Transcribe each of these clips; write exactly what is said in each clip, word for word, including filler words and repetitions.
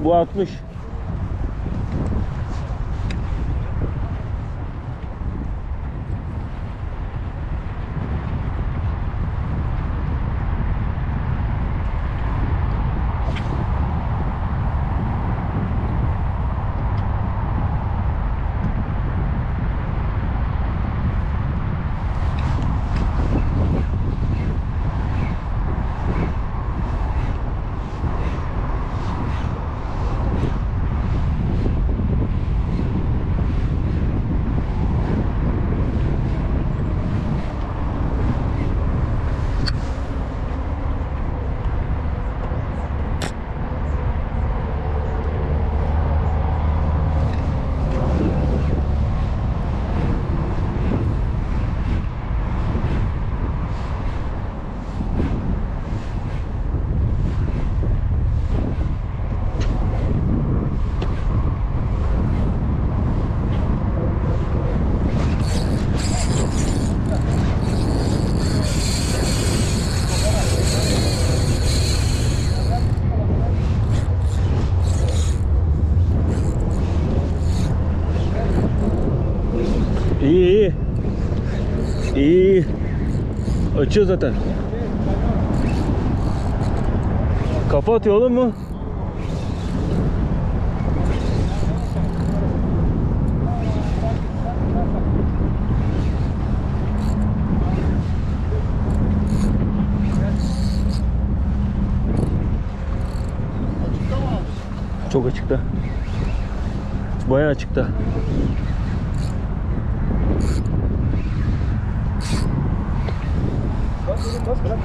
Bu altmış. İyi iyi. İyi. Açıyor zaten. Kafa atıyor oğlum mu? Çok açıkta. Bayağı açıkta. Bas bırak.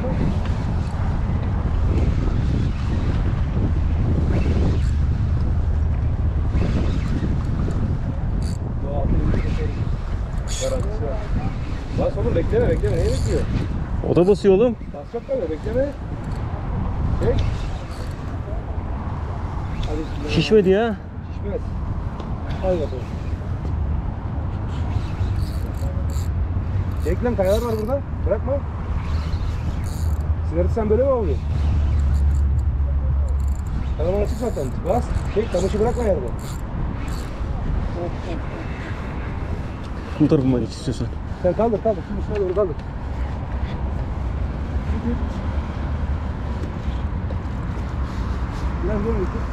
Bas oğlum, bekleme bekleme, neyi bekliyor? O da basıyor oğlum. Basacak tabii, bekleme. Çek. Hadi. Şişmedi ya. Şişmez. Hadi bakalım. Çek lan, kayalar var burada. Bırakma. Sigareti sen böyle mi oluyor? Tamam, açık zaten. Bas. Çek, kamışı bırakma yerde. Bu tarafıma geç istiyorsan. Sen kaldır kaldır. Şimdi üstüne doğru kaldır. Biraz doğru getir.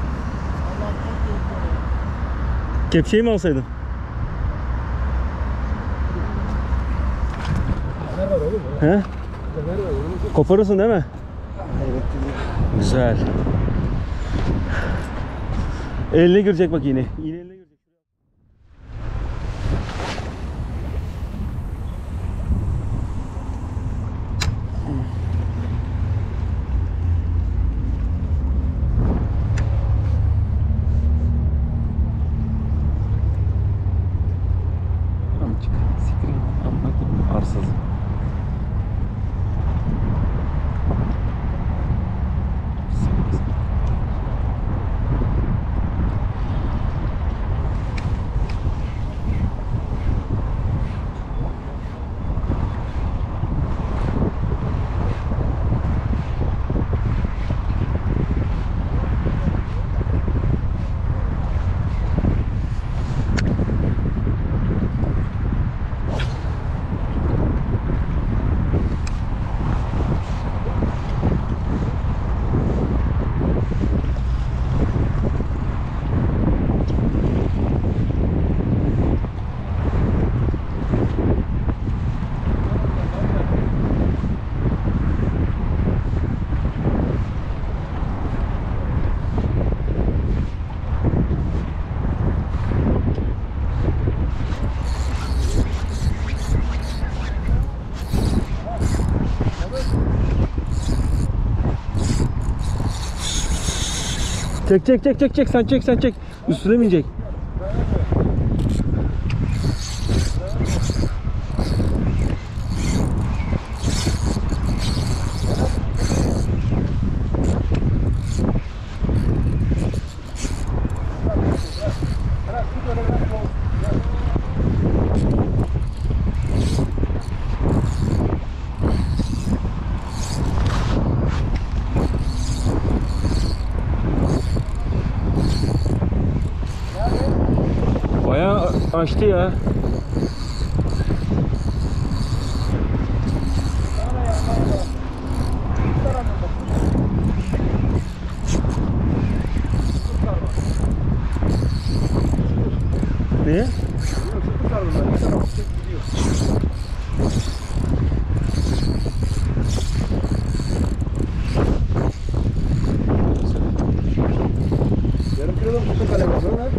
Kepçeyi mi alsaydın? Fener var oğlum. He? Fener var oğlum. Koparırsın değil mi? Evet. Güzel. Eline girecek bak iğne. İğne eline girecek. Amcık. Siktir. Amına arsız. Çek çek çek çek çek sen çek sen çek. Üstüne mi inecek? Açtı ya. Ne? Yarım kilodan kutu kalem var lan.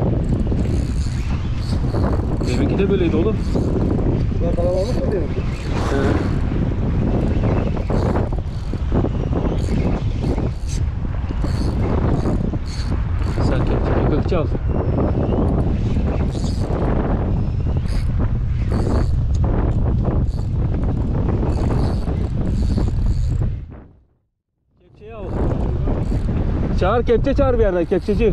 Deminki de böyleydi oğlum. Bunlar kalem olmuş mu diyelim? Sen kepçeyi gökçe al. Kepçeyi al. Çağır, kepçe çağır bir yerden, kepçeci.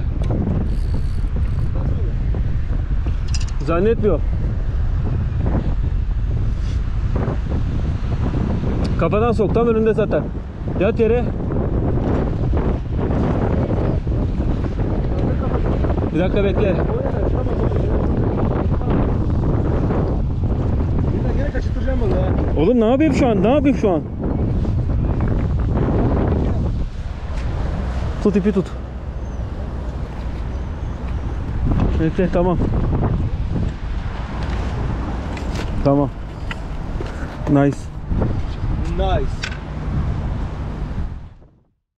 Zannetmiyor. Kafadan sok, tam önünde zaten. Yat yere. Bir dakika bekle. Bir de gene kaçırtacağım bunu ha. Oğlum ne yapayım şu an? Ne yapayım şu an? Tut ipi tut. Bekle, tamam. Tamam. Nice. Nice.